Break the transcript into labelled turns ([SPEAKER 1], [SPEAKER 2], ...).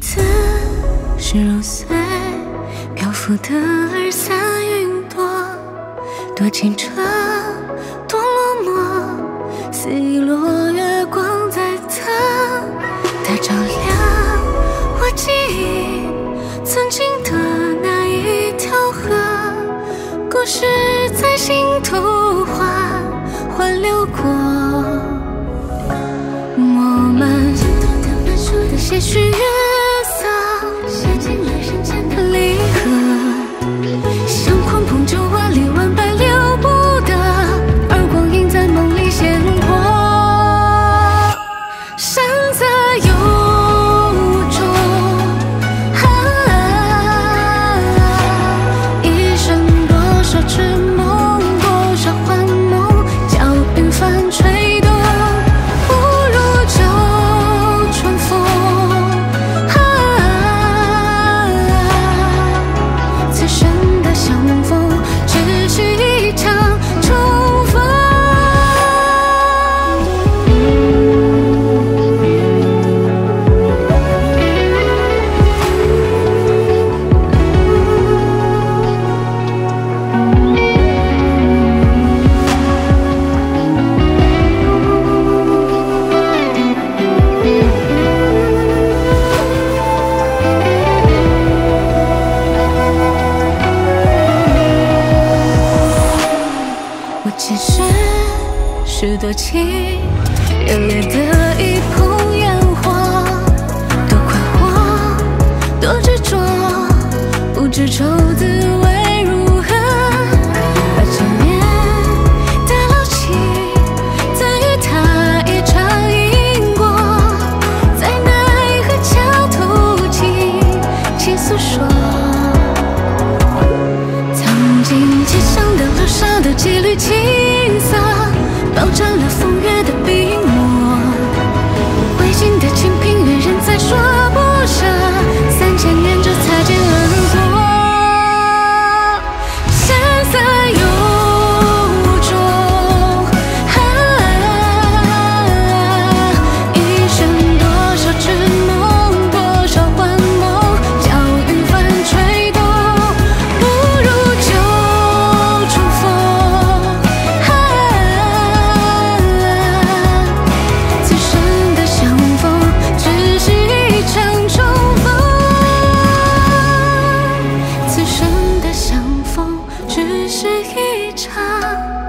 [SPEAKER 1] 子是如碎漂浮的二散云朵，多清澈，多落寞，肆意落月光在侧，它照亮我记忆曾经的那一条河，故事在心头缓流过，我们些许月色写进了人间的离合，像狂风酒窝里万百留不得，而光阴在梦里鲜活，山色有种，一生多少痴梦，多少幻梦，叫云帆吹动，不如就春风。此生的相逢，只是一场重逢。我其实是多情，热烈的一捧烟火，多快活，多执着，不知愁滋味如何。把前面的老情，赠予他一场因果，在奈何桥头倾诉说，曾经街上的楼上的几缕青色，包占了风月的笔墨，未尽的清贫缘人在说不舍，3000年这擦肩而过，山色有种，一生多少痴梦，多少幻梦，叫云帆吹动，不如就春风。此生的相逢，只是一场重逢。此生的相逢，只是一场。